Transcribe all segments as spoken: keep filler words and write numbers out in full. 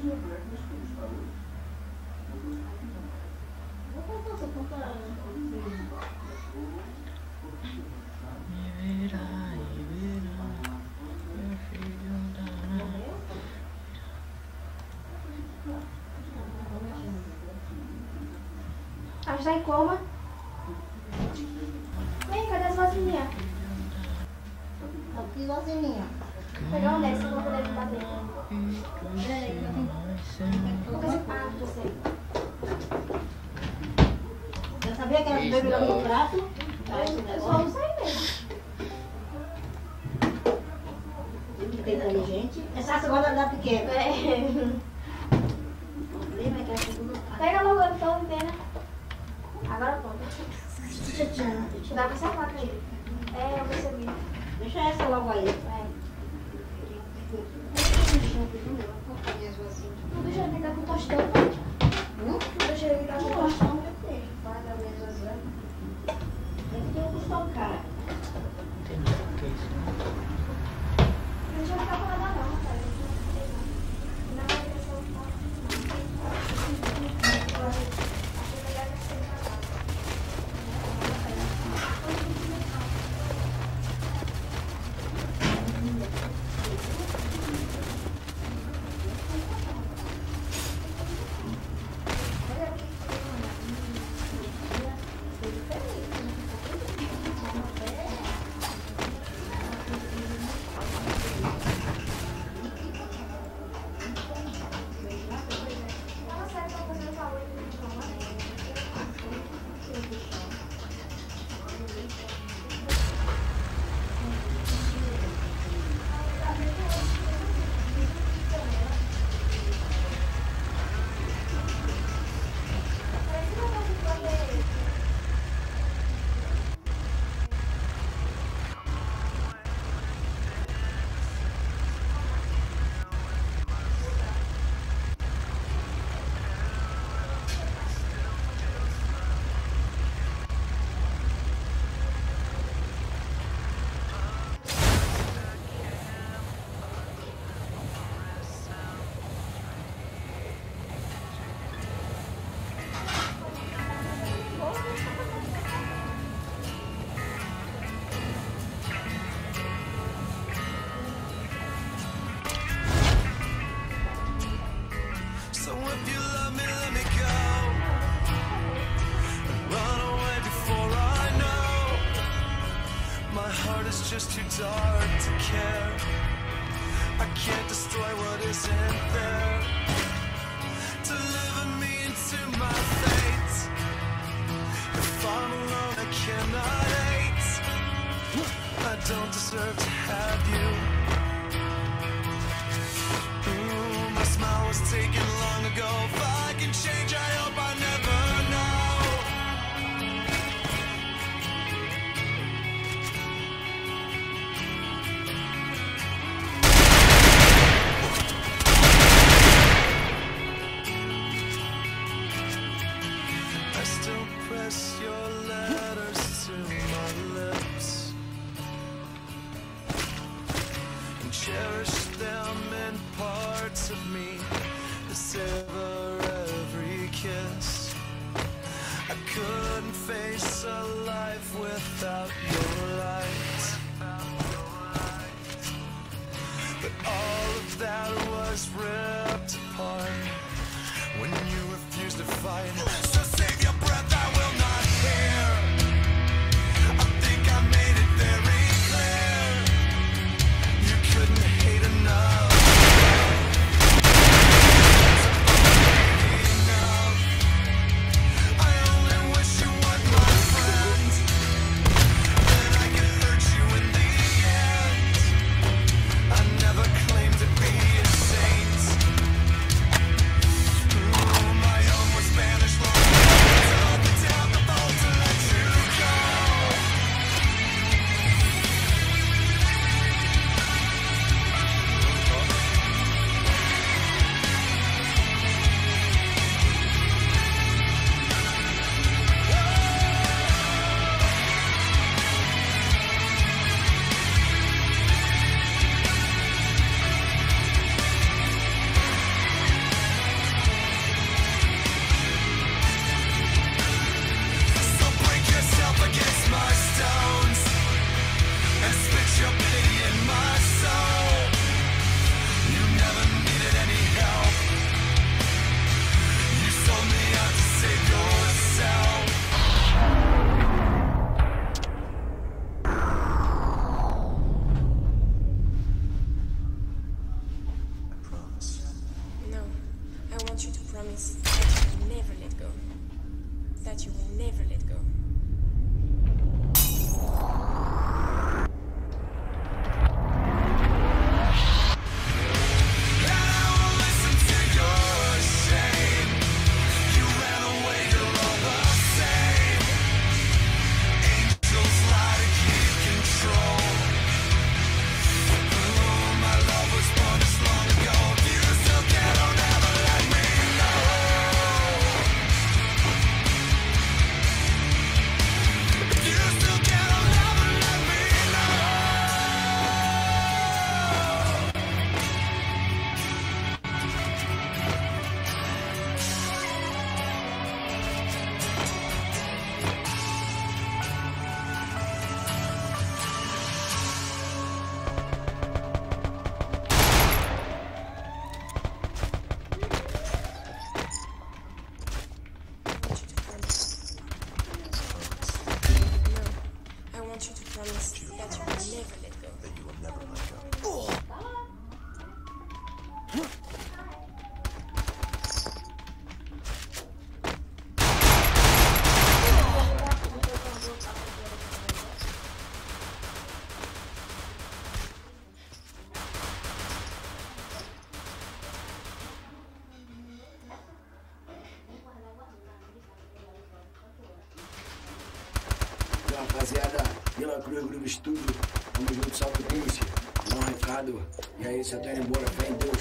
Acho que tá em coma. Vem, cadê as vacininhas? Aqui, vacininha. Vou pegar um desse, eu vou poder bater. Peraí, eu tenho. Ah, já sei. Já sabia que era bebida no prato? Eu só não sei mesmo. Que inteligente. Essa segunda da pequena. É. O problema é que a segunda. Pega logo a tua antena. Agora pronto. Deixa Dá pra essa faca aí. É, eu percebi. Deixa essa logo aí. É. Não deixa ele ficar com tostão. Hum? Não deixa ele ficar com tostão. Tem que ter um costão cara. Não deixa ele ficar com nada não, rapaz. Não, ele só tá. Just too dark to care. I can't destroy what isn't there. Deliver me into my fate. If I'm alone, I cannot hate. I don't deserve to have you. Ooh, my smile was taken long ago. If I can change, I hope I never know. Press your letters to my lips and cherish them in parts of me that savor every kiss. I couldn't face a life without your light, but all of that was ripped apart when you refused to fight. So save your breath, I will not fear. I think I made it very clear. You couldn't hate enough. Enough. I only wish you were my friend. Then I could hurt you. Rapaziada, Vila Cruz Groove Studio, tamo junto, salve Prince. Dá um recado, e aí, você tá indo embora, fé em Deus.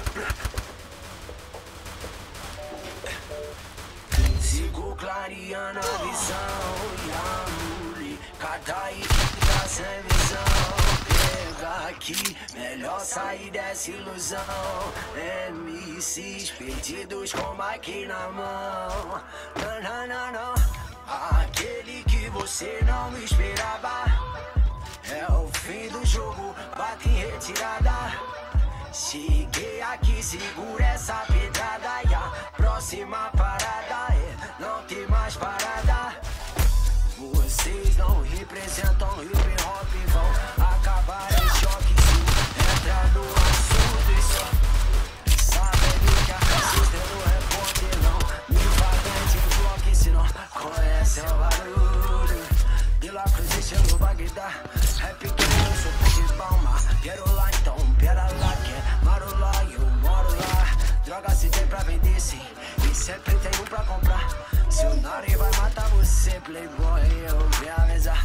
Sigo clareando a visão e a mule, cada aí que tá sem visão. Pega aqui, melhor sair dessa ilusão. M Cs perdidos com mic na mão. Não, não, não, não. Aquele que você não esperava. É o fim do jogo, bate em retirada. Cheguei aqui, segura essa pedrada. E a próxima parada é não ter mais parada. Vocês não representam hip hop, vão acabar em choque se entrar no assunto e só sabe que a racista não é repórter não. Me fala de bloco se não conhece o barulho. De lá cruz chegou Bagdá. Rap que eu sou pé de palma. Quero lá então, pera lá que é marola e eu moro lá. Droga se tem pra vender sim, e sempre tem um pra comprar. Se o Nari vai matar você, playboy, eu vim avisar.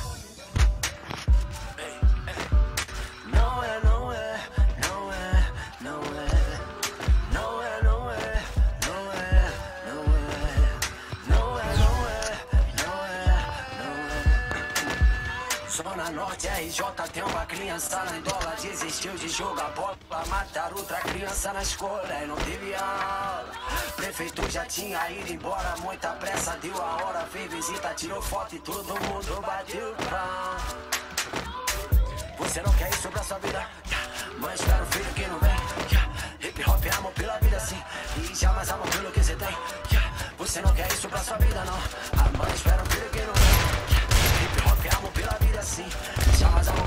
Não é, não é, não é, não é. Não é, não é, não é, não é. Não é, não é, não é, não é. Zona Norte, R J, tem uma criança na dólar. Desistiu de jogar bola, mataram outra criança na escola e não teve aula. Prefeito já tinha ido embora, muita pressa, deu a hora, fez visita, tirou foto e todo mundo bateu pão. Você não quer isso pra sua vida, mas espera o filho que não vem. Hip hop é amor pela vida sim, e jamais amor pelo que você tem. Você não quer isso pra sua vida não, a mãe espera o filho que não vem. Hip hop é amor pela vida sim, jamais amor